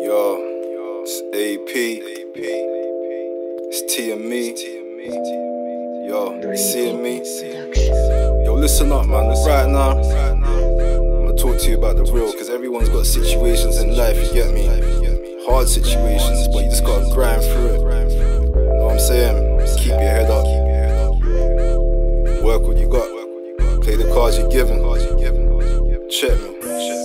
Yo, it's AP, it's T and me. Yo, you seeing me? Yo, listen up, man. Right now, I'm gonna talk to you about the real, cause everyone's got situations in life, you get me? Hard situations, but you just gotta grind through it. You know what I'm saying? Keep your head up. Work what you got. Play the cards you're given. Check me.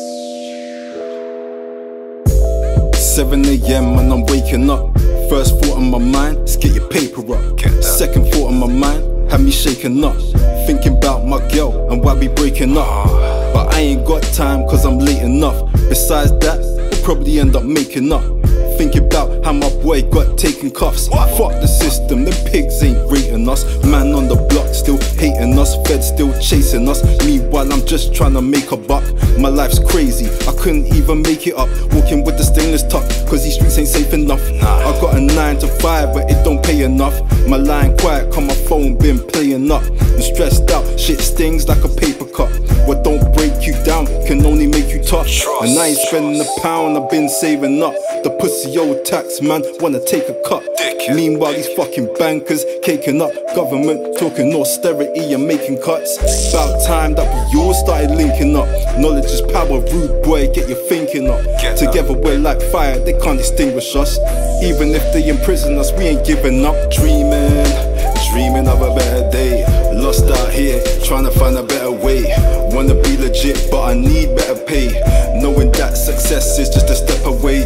7 AM and I'm waking up. First thought in my mind is get your paper up. Second thought in my mind had me shaking up, thinking about my girl and why we breaking up. But I ain't got time cause I'm late enough. Besides that, we'll probably end up making up. Thinking about how my boy got taken cuffs. Fuck the system, them pigs ain't rating us. Man on the block still hating us, feds still chasing us. Meanwhile I'm just trying to make a buck. My life's crazy, I couldn't even make it up. Walking with the stainless tuck, cause these streets ain't safe enough. I got a 9 to 5 but it don't pay enough. My line quiet cause my phone been playing up. I'm stressed out, shit stings like a paper cut. What don't break you down can only make you tough. And I ain't spending a pound, I've been saving up. The pussy old tax man wanna take a cut. Meanwhile these fucking bankers caking up. Government talking austerity and making cuts. About time that we all started linking up. Knowledge is power, rude boy, get your thinking up. Together we're like fire, they can't extinguish us. Even if they imprison us, we ain't giving up. Dreaming of a better day. Lost out here, trying to find a better way. Wanna be legit, but I need better pay. Knowing that success is just a step away.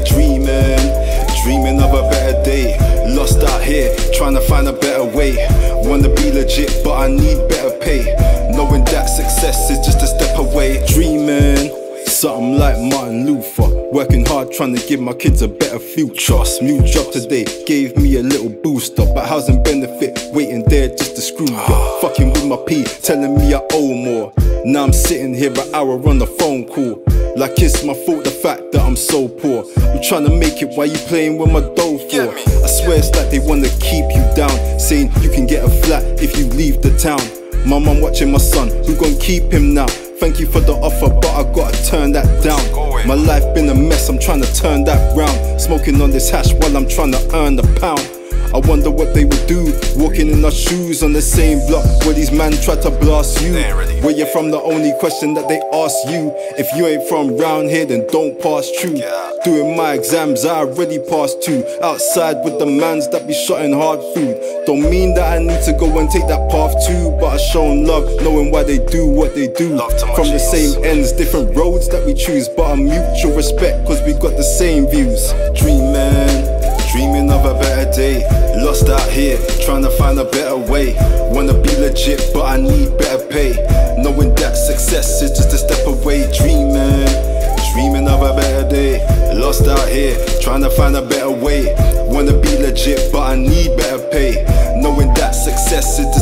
Dreaming of a better day. Lost out here, trying to find a better way. Wanna be legit, but I need better pay. Knowing that success is just a step away. Dreaming something like Martin Luther. Working hard trying to give my kids a better future. New job today gave me a little booster, but housing benefit waiting there just to screw ya. Fucking with my P, telling me I owe more. Now I'm sitting here an hour on the phone call. Like it's my fault the fact that I'm so poor. I'm trying to make it, why you playing with my dough for? I swear it's like they wanna keep you down, saying you can get a flat if you leave the town. My mum watching my son, who gon' keep him now? Thank you for the offer, but I gotta turn that down. My life been a mess, I'm trying to turn that round. Smoking on this hash while I'm trying to earn the pound. I wonder what they would do, walking in our shoes on the same block where these men try to blast you. Where you're from, the only question that they ask you. If you ain't from round here, then don't pass through. Doing my exams, I already passed 2. Outside with the mans that be shotting hard food. Don't mean that I need to go and take that path too, but I show them love, knowing why they do what they do. From the same ends, different roads that we choose, but a mutual respect cause we got the same views. Dreaming of a better day. Lost out here, trying to find a better way. Wanna be legit, but I need better pay. Knowing that success is just a step away. Dreaming of a better day. Lost out here, trying to find a better way. Wanna be legit, but I need better pay. Knowing that success is